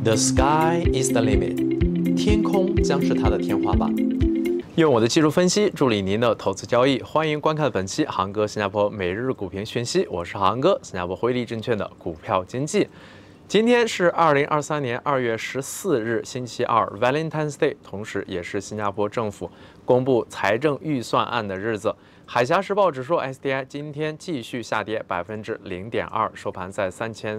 The sky is the limit， 天空将是它的天花板。用我的技术分析助力您的投资交易，欢迎观看本期航哥新加坡每日股评讯息，我是航哥，新加坡汇利证券的股票经济。今天是2023年2月14日，星期二 ，Valentine's Day， 同时也是新加坡政府公布财政预算案的日子。海峡时报指数 SDI 今天继续下跌0.2%，收盘在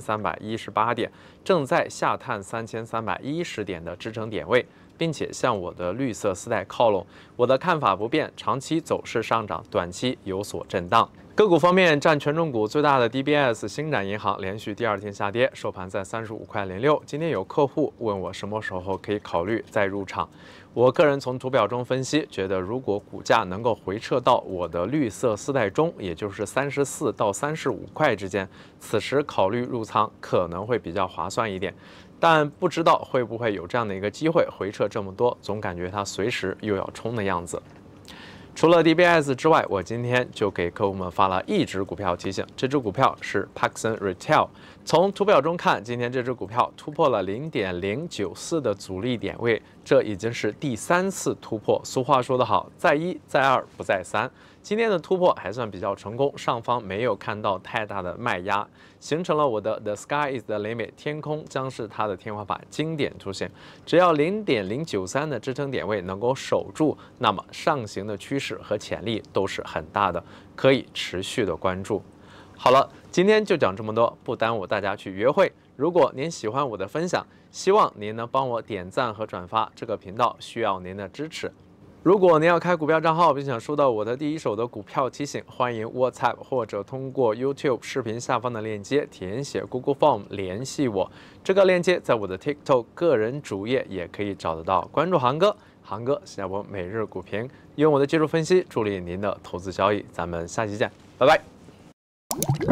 3318点，正在下探3310点的支撑点位，并且向我的绿色丝带靠拢。我的看法不变，长期走势上涨，短期有所震荡。个股方面，占权重股最大的 DBS 星展银行连续第二天下跌，收盘在35.06。今天有客户问我什么时候可以考虑再入场。我个人从图表中分析，觉得如果股价能够回撤到我的绿色丝带中，也就是34到35块之间，此时考虑入仓可能会比较划算一点。但不知道会不会有这样的一个机会，回撤这么多，总感觉它随时又要冲的样子。除了 DBS 之外，我今天就给客户们发了一只股票提醒，这只股票是 Pakson Retail。从图表中看，今天这只股票突破了0.094的阻力点位，这已经是第3次突破。俗话说得好，再一再二不再三。今天的突破还算比较成功，上方没有看到太大的卖压，形成了我的 The sky is the limit， 天空将是它的天花板经典出现。只要0.093的支撑点位能够守住，那么上行的趋势和潜力都是很大的，可以持续的关注。好了，今天就讲这么多，不耽误大家去约会。如果您喜欢我的分享，希望您能帮我点赞和转发，这个频道需要您的支持。如果您要开股票账号，并想收到我的第一手的股票提醒，欢迎 WhatsApp 或者通过 YouTube 视频下方的链接填写 Google Form 联系我。这个链接在我的 TikTok 个人主页也可以找得到。关注航哥，航哥新加坡每日股评，用我的技术分析助力您的投资交易。咱们下期见，拜拜。